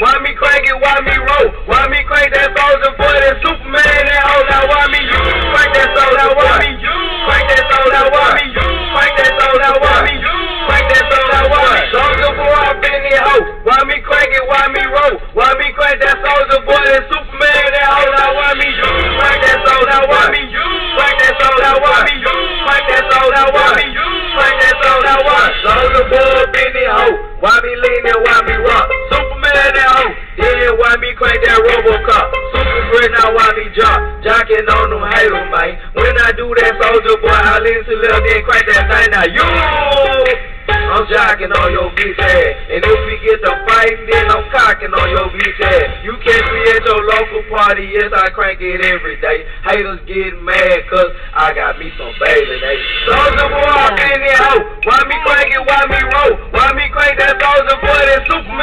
Why me crank it, why me roll? Why me crank that Soulja Boy, that Superman, that hoe? Now why me you? Crank that Soulja Boy. Why me you? Crank that Soulja Boy. Why me you? Crank that Soulja Boy. Why me you? Crank that Soulja Boy. Soulja Boy up in the hoe. Why me crank it, why me roll? Why me crank that Soulja Boy, that Superman, that hoe? Now why me you? Crank that Soulja Boy. Why me you? Crank that Soulja Boy. Why me you? Crank that Soulja Boy. Why me you? Crank that Soulja Boy. Soulja Boy up in the hoe. Why me lean and why me rock? Superman that hoe. Yeah, why me crank that Robocop? Super great, now why me jocking on them haters, man. When I do that Soulja Boy, I listen to little then crank that thing. Now you, I'm jocking on your bitch ass. And if we get to fighting, then I'm cocking on your bitch ass. You catch me at your local party, yes, I crank it every day. Haters get mad cause I got me some baby, they Soulja Boy up in the hoe. Why me crank it, why me roll? Why me crank that Soulja Boy, that Superman?